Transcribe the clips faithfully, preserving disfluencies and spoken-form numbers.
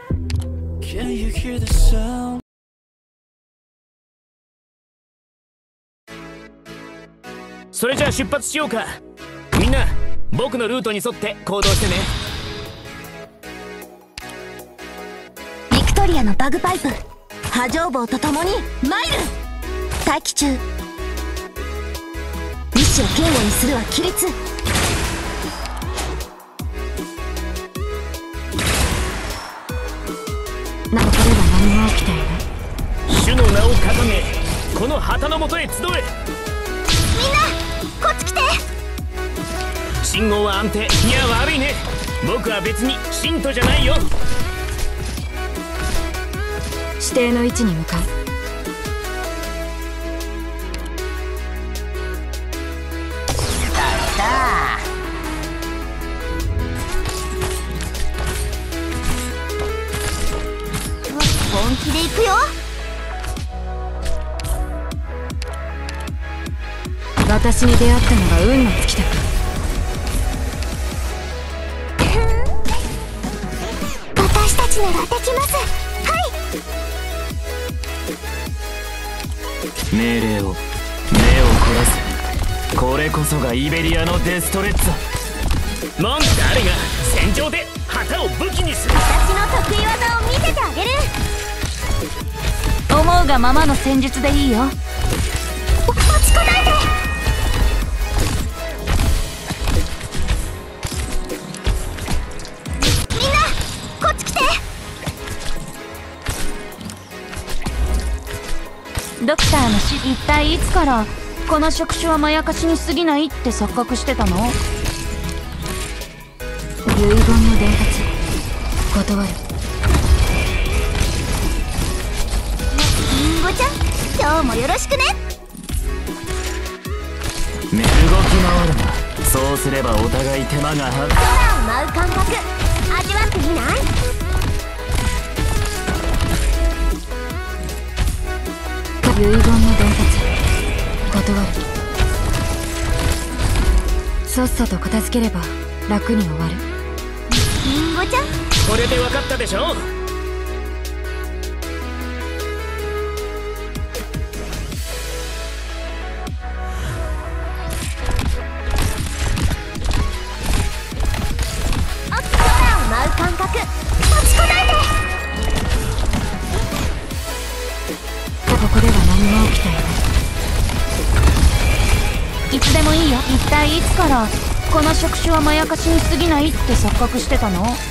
Can you hear the sound? それじゃあ出発しようか。みんな僕のルートに沿って行動してね。 ビクトリアのバグパイプ波状棒と共にマイル待機中。意志を堅固にするは規律。なこれは何が起きている。 主の名を掲げこの旗のもとへ集え。 みんなこっち来て。 信号は安定。いや悪いね、僕は別に信徒じゃないよ。 指定の位置に向かう。本気で行くよ。私に出会ったのが運の尽きたか。私たちならできます。はい。 命令を目を凝らせ。これこそがイベリアのデストレッツァ。もん誰が戦場で旗を武器にする。 私の得意技を見せてあげる。思うがままの戦術でいいよ。落ちこないで。みんなこっち来て。ドクターの死、一体いつからこの触手はまやかしに過ぎないって錯覚してたの。遺言の伝達断る。リンゴちゃん今日もよろしくね。 動き回るな。そうすればお互い手間がは空を舞う感覚味わってみない。遺言の伝達断る。さっさと片付ければ楽に終わる。リンゴちゃんこれで分かったでしょ。 感覚落ちこないで。ここでは何も起きていない。いつでもいいよ。一体いつからこの触手はまやかしに過ぎないって錯覚してたの。本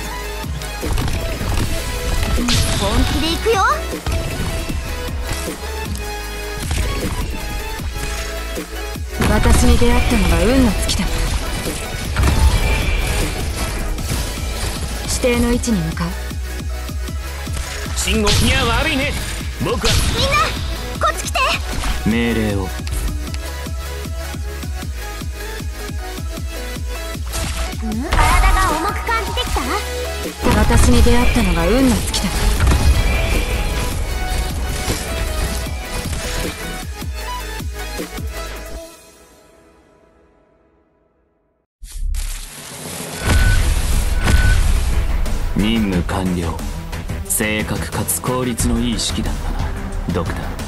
気で行くよ。私に出会ったのが運の尽きた。指定の位置に向かう。 信号いや悪いね、僕は。 みんなこっち来て。 命令を。 ん体が重く感じてきた。私に出会ったのが運の尽きた。 任務完了。正確かつ効率のいい式だったな、ドクター。